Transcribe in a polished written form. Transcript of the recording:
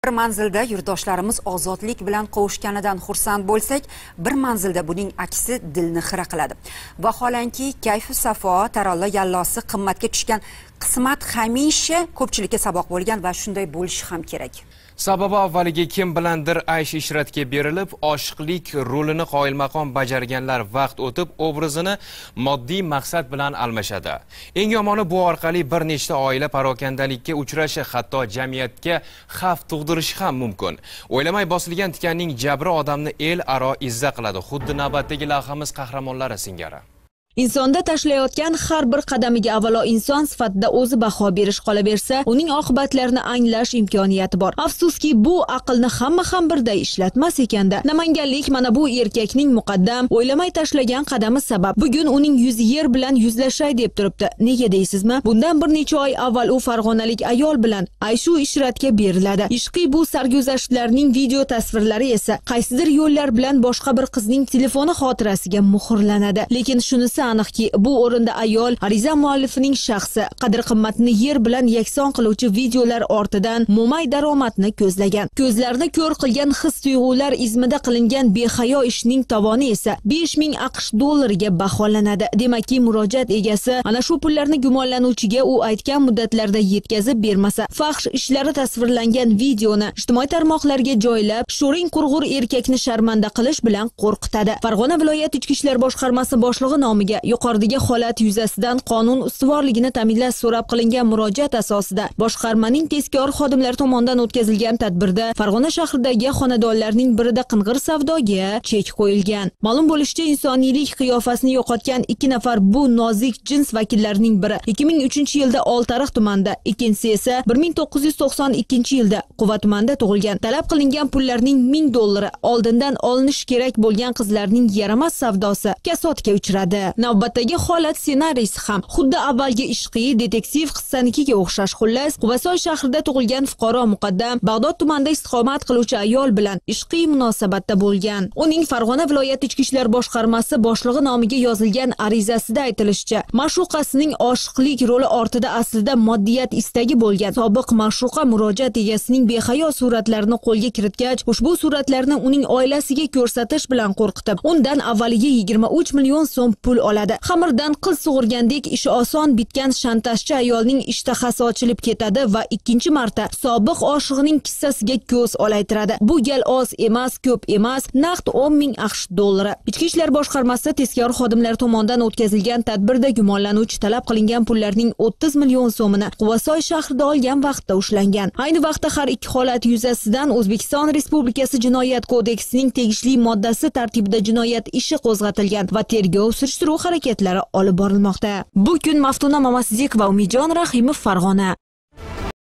Bir manzilda yurtdoshlarimiz ozodlik bilan qovushganidan xursand bo'lsak, bir manzilda buning aksi dilni xira qiladi. Vaholanki kayfu safo, tarolla yallosi qimmatga tushgan qismat hamisha ko'pchilikka saboq bo'lgan va shunday bo'lishi ham kerak. Sababi avvaliga kim bilandir aysh-ishratga berilib, oshiqlik rolini qoyilmaqom bajarganlar vaqt o'tib obrazini moddiy maqsad bilan almashadi. Eng yomoni bu orqali bir nechta oila parokandalikka uchrashi, hatto jamiyatga xavf tug'dirishi ham mumkin. O'ylamay bosilgan tikanning jabri odamni el aro izza qiladi. Xuddi navbatdagi lavhamiz qahramonlari singari. Insonda tashlayotgan har bir qadamiga avvalo inson sifatida o'zi baho berish qolaversa, uning oqibatlarini anglash imkoniyati bor. Afsuski, bu aqlni hamma ham birday ishlatmas ekanda. Namanganlik mana bu erkakning muqaddam o'ylamay tashlagan qadami sabab bugun uning yuzi yer bilan yuzlashay deb turibdi. Nega deysizmi? Bundan bir necha oy avval u farg'onalik ayol bilan ayshu ishratga beriladi. Ishqiy bu sarguzashtlarning video tasvirlari esa qaysidir yo'llar bilan boshqa bir qizning telefoni xotirasiga muhrlanadi. Lekin shunisi aniqki, bu o'rinda ayol ariza muallifining shaxsi qadr-qimmatni yer bilan yakson qiluvchi videolar ortidan mo'may daromadni ko'zlagan. Ko'zlarni ko'r qilgan his-tuyg'ular izmida qilingan behayo ishning tovoni esa 5000 AQSh dollariga baholanadi. Demakki, murojaat egasi ana shu pullarni gumonlanuvchiga u aytgan muddatlarda yetkazib bermasa, fahsh ishlari tasvirlangan videoni ijtimoiy tarmoqlarga joylab, sho'ring qurg'ur erkakni sharmanda qilish bilan qo'rqitadi. Farg'ona viloyat ichki ishlar boshqarmasi boshlig'i nomiga yuqoridagi holat yuzasidan qonun ustuvorligini ta'minlash so'rab qilingan murojaat asosida boshqarmaning tezkor xodimlari tomonidan o'tkazilgan tadbirda Farg'ona shahridagi xonadonlarning birida qing'ir savdoga chek qo'yilgan. Ma'lum bo'lishicha, insoniylik qiyofasini yo'qotgan ikki nafar bu nozik jins vakillarining biri 2003-yilda Oltiariq tumanida, ikkinchisi esa 1992-yilda Quva tumanida tug'ilgan. Talab qilingan pullarning 1000 dollari oldindan olinish kerak bo'lgan qizlarning yaramas savdosi kasodga uchradi. Navbatdagi holat ssenariysi ham xuddi avvalgi ishqiy detektiv qissanikiga o'xshash. Xullas, Quvasoy shahrida tug'ilgan fuqaro muqaddam Bag'dod tumanida istiqomat qiluvchi ayol bilan ishqiy munosabatda bo'lgan. Uning Farg'ona viloyat ichki ishlar boshqarmasi boshlig'i nomiga yozilgan arizasida aytilishicha, ma'shuqasining oshiqlik roli ortida aslida moddiyat istagi bo'lgan. Sobiq ma'shuqa murojaat egasining behayo suratlarini qo'lga kiritgach, ushbu suratlarni uning oilasiga ko'rsatish bilan qo'rqitib, undan avvaliga 23 million so'm pul oladi. Xamirdan qil sug'urgandek ishi oson bitgan shantajchi ayolning ishtahasi ochilib ketadi va ikkinchi marta sobiq oshig'ining kissasiga ko'z olaytiradi. Bu gal oz emas, ko'p emas, naqd 10,000 AQSh dollari. Ichki ishlar boshqarmasi tezkor xodimlari tomonidan o'tkazilgan tadbirda gumonlanuvchi talab qilingan pullarning 30 million so'mini Quvasoy shahrida olgan vaqtda ushlangan. Ayni vaqtda har ikki holat yuzasidan O'zbekiston Respublikasi Jinoyat kodeksining tegishli moddasi tartibida jinoyat ishi qo'zg'atilgan va tergov surishtiruv harakatlari olib borilmoqda. Bu kun Maftuna Mamasizek va Umidjon Rahimov, Farg'ona.